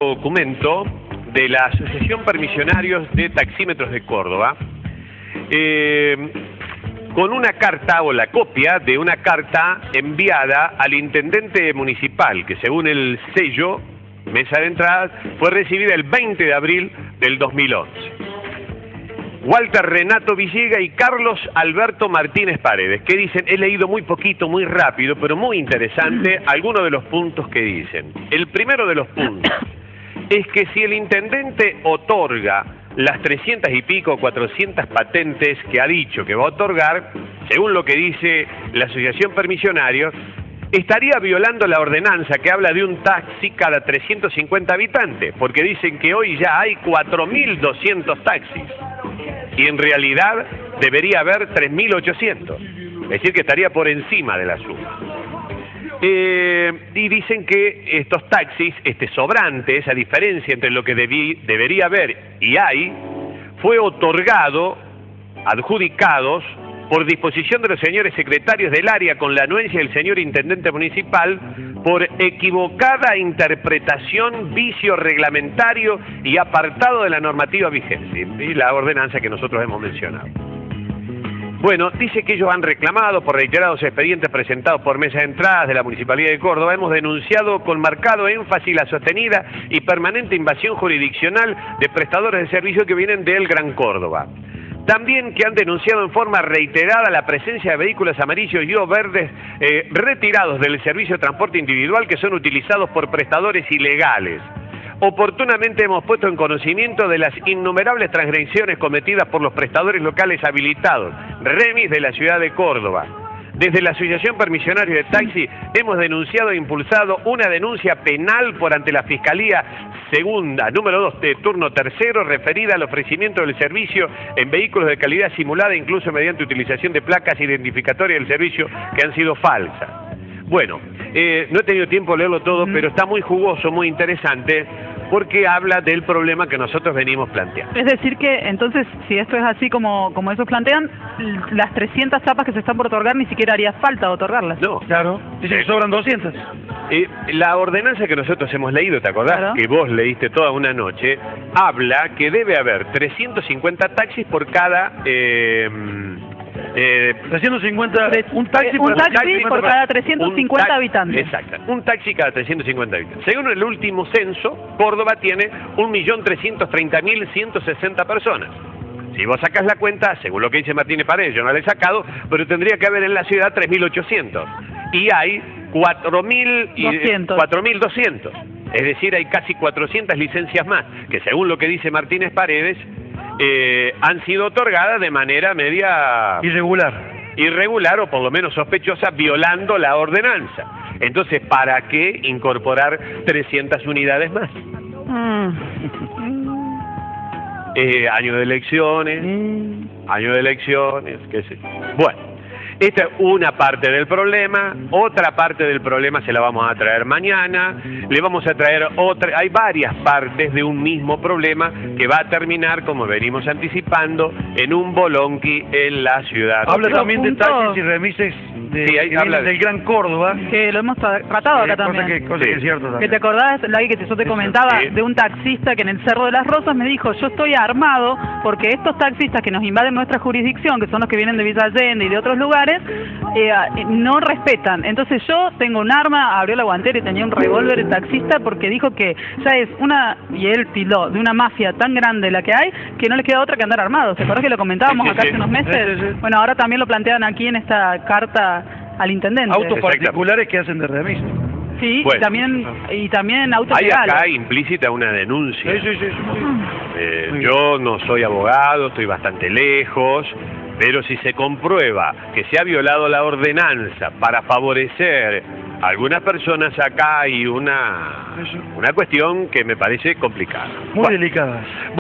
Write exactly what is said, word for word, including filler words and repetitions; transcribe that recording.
Documento de la Asociación Permisionarios de Taxímetros de Córdoba, eh, con una carta o la copia de una carta enviada al intendente municipal, que según el sello Mesa de Entradas fue recibida el veinte de abril del dos mil once. Walter Renato Villega y Carlos Alberto Martínez Paredes, que dicen, he leído muy poquito, muy rápido, pero muy interesante algunos de los puntos que dicen. El primero de los puntos es que si el intendente otorga las trescientas y pico, cuatrocientas patentes que ha dicho que va a otorgar, según lo que dice la Asociación Permisionarios, estaría violando la ordenanza que habla de un taxi cada trescientos cincuenta habitantes, porque dicen que hoy ya hay cuatro mil doscientos taxis y en realidad debería haber tres mil ochocientos, es decir que estaría por encima de la suma. Eh, y dicen que estos taxis, este sobrante, esa diferencia entre lo que debí, debería haber y hay, fue otorgado, adjudicados, por disposición de los señores secretarios del área con la anuencia del señor intendente municipal, por equivocada interpretación, vicio reglamentario y apartado de la normativa vigente y la ordenanza que nosotros hemos mencionado. Bueno, dice que ellos han reclamado por reiterados expedientes presentados por Mesa de Entradas de la Municipalidad de Córdoba. Hemos denunciado con marcado énfasis la sostenida y permanente invasión jurisdiccional de prestadores de servicios que vienen del Gran Córdoba. También que han denunciado en forma reiterada la presencia de vehículos amarillos y o verdes eh, retirados del servicio de transporte individual que son utilizados por prestadores ilegales. Oportunamente hemos puesto en conocimiento de las innumerables transgresiones cometidas por los prestadores locales habilitados, remis de la ciudad de Córdoba. Desde la Asociación Permisionarios de Taxi hemos denunciado e impulsado una denuncia penal por ante la Fiscalía Segunda, número dos, de turno tercero, referida al ofrecimiento del servicio en vehículos de calidad simulada, incluso mediante utilización de placas identificatorias del servicio que han sido falsas. Bueno, eh, no he tenido tiempo de leerlo todo, pero está muy jugoso, muy interesante, porque habla del problema que nosotros venimos planteando. Es decir que, entonces, si esto es así como, como ellos plantean, las trescientas chapas que se están por otorgar ni siquiera haría falta otorgarlas. No. Claro, dicen que sobran doscientas. Eh, la ordenanza que nosotros hemos leído, ¿te acordás? Claro. Que vos leíste toda una noche, habla que debe haber trescientos cincuenta taxis por cada... Eh, Eh, trescientos cincuenta, un taxi, un taxi, taxi por para, cada trescientos cincuenta habitantes. Exacto, un taxi cada trescientos cincuenta habitantes. Según el último censo, Córdoba tiene un millón trescientos treinta mil ciento sesenta personas. Si vos sacás la cuenta, según lo que dice Martínez Paredes, yo no la he sacado, pero tendría que haber en la ciudad tres mil ochocientos. Y hay cuatro mil doscientos. Es decir, hay casi cuatrocientas licencias más, que según lo que dice Martínez Paredes, eh, han sido otorgadas de manera media... irregular. Irregular o por lo menos sospechosa, violando la ordenanza. Entonces, ¿para qué incorporar trescientas unidades más? Mm. eh, año de elecciones, mm. año de elecciones, qué sé yo. Bueno. Esta es una parte del problema, otra parte del problema se la vamos a traer mañana, le vamos a traer otra, hay varias partes de un mismo problema que va a terminar, como venimos anticipando, en un bolonqui en la ciudad. Habla también de taxis y remises de, sí, ahí habla del Gran Córdoba. Que lo hemos tratado acá también. Cosa que, cosa sí. que es cierto también. Que te acordás, Lagui, que yo te comentaba sí. de un taxista que en el Cerro de las Rosas me dijo, yo estoy armado porque estos taxistas que nos invaden nuestra jurisdicción, que son los que vienen de Villa Allende y de otros lugares, Eh, no respetan. Entonces yo tengo un arma, abrió la guantera y tenía un revólver el taxista porque dijo que ya es una, y él tildó, de una mafia tan grande la que hay, que no les queda otra que andar armados. ¿Se acuerdas que lo comentábamos sí, acá sí, hace unos meses? Sí, sí, sí. Bueno, ahora también lo plantean aquí en esta carta al intendente. Autos particulares que hacen de remis. Sí, bueno. y también, y también autos hay legales. acá implícita una denuncia. Sí, sí, sí. Eh, sí. Yo no soy abogado, estoy bastante lejos, pero si se comprueba que se ha violado la ordenanza para favorecer a algunas personas, acá hay una, una cuestión que me parece complicada. Muy bueno. delicada.